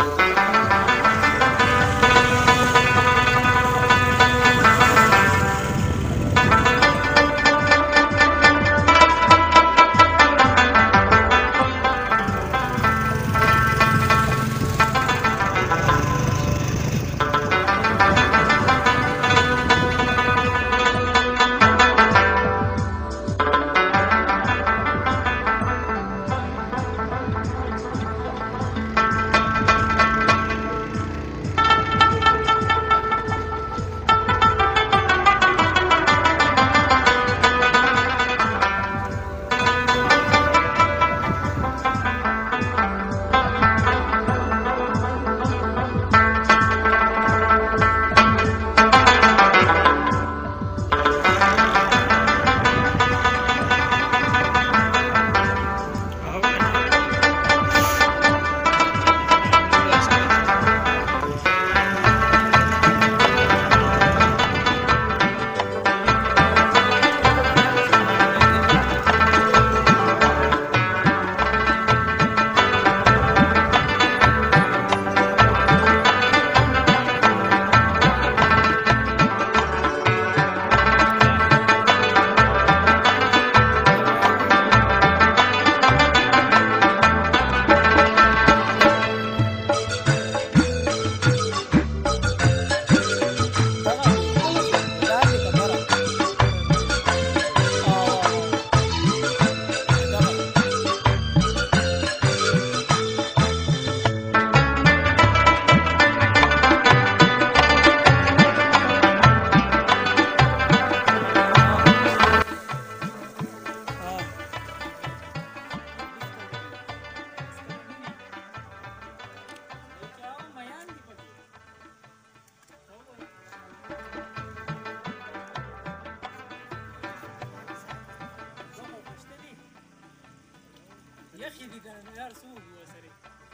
یخې دي کنه نو یار څه وکړي ورسره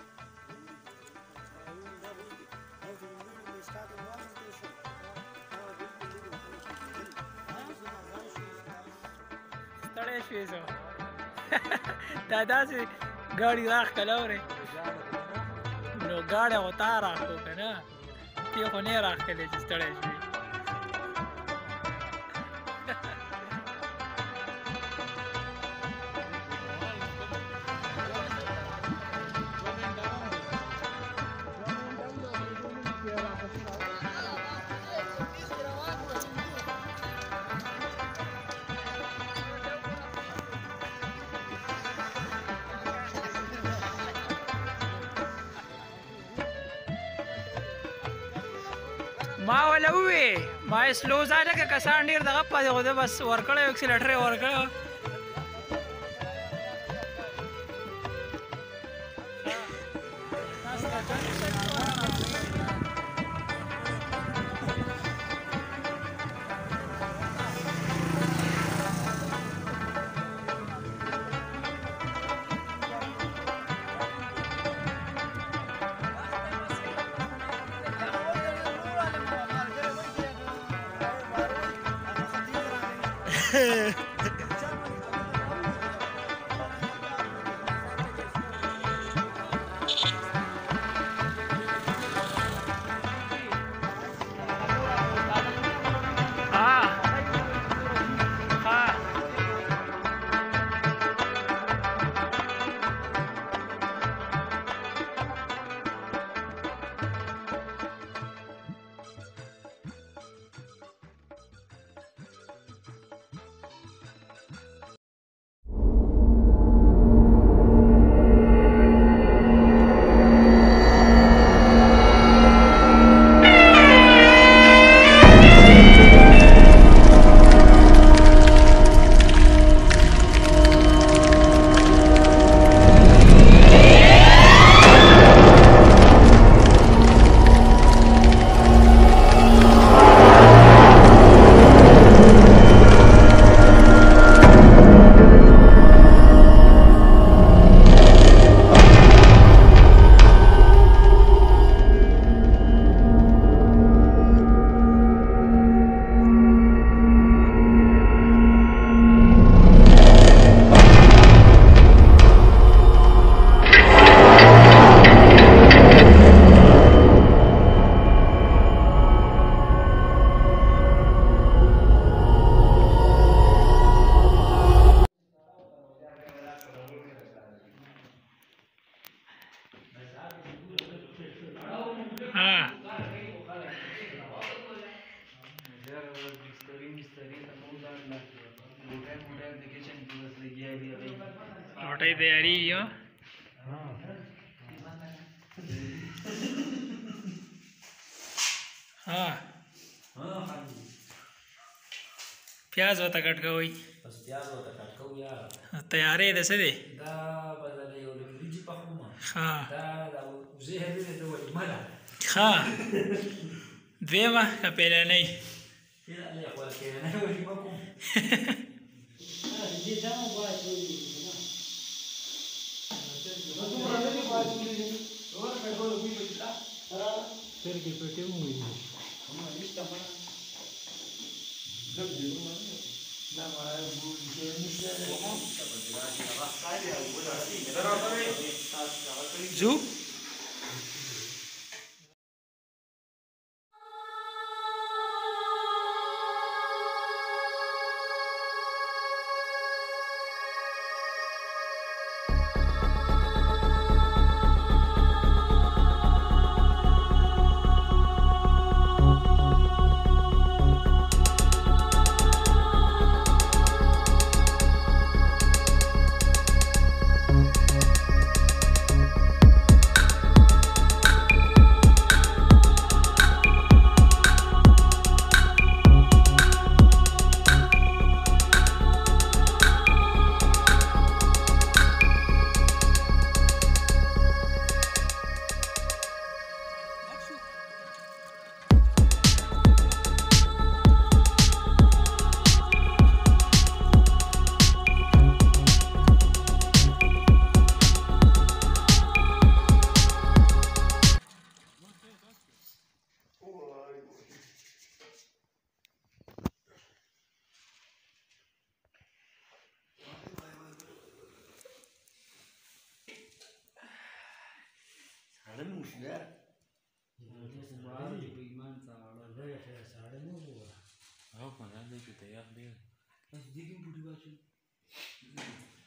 ستړی شوې زه دا داسې ګاډي راښکله اورې نو ګاډی خو تا راښکو که نه تی خو نه یې راښکلی چې ستړی شوې ما ولا وې ما یې سلو ځای که کسان ډېر دغه پاتې خو ده بس ورکړی و اکسیلیټر یې ورکړی و तैयारी हो हाँ प्याज होता कट का वही बस प्याज होता कट को यार तैयार है दे दा बदल यो रिजी पखुमा हाँ दा زهر ده ولا ملا हाँ देवा का पहले नहीं كده اللي يقول كده انا وش بكم دي دام بايت زو Oh, man, I need to take up there. Let's dig in pretty much.